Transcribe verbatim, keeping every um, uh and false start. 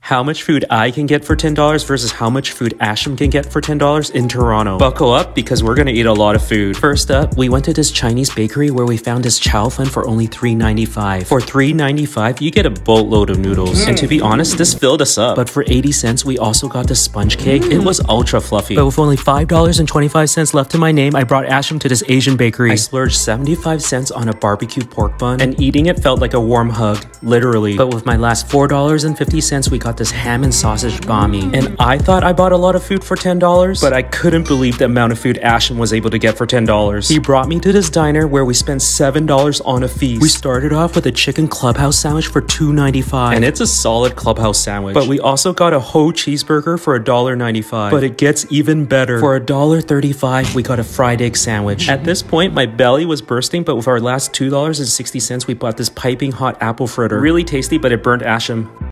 How much food I can get for ten dollars versus how much food Asham can get for ten dollars in Toronto. Buckle up because we're gonna eat a lot of food. First up, we went to this Chinese bakery where we found this chow fun for only three ninety-five. For three ninety-five, you get a boatload of noodles. Mm. And to be honest, this filled us up. But for eighty cents, we also got the sponge cake. Mm. It was ultra fluffy. But with only five dollars and twenty-five cents left to my name, I brought Asham to this Asian bakery. I splurged seventy-five cents on a barbecue pork bun, and eating it felt like a warm hug, literally. But with my last four dollars and fifty cents, we got this ham and sausage bami. And I thought I bought a lot of food for ten dollars, but I couldn't believe the amount of food Asham was able to get for ten dollars. He brought me to this diner where we spent seven dollars on a feast. We started off with a chicken clubhouse sandwich for two ninety-five, and it's a solid clubhouse sandwich. But we also got a whole cheeseburger for a dollar ninety-five. But it gets even better. For a dollar thirty-five, we got a fried egg sandwich. At this point, my belly was bursting, but with our last two dollars and sixty cents, we bought this piping hot apple fritter. Really tasty, but it burnt Asham.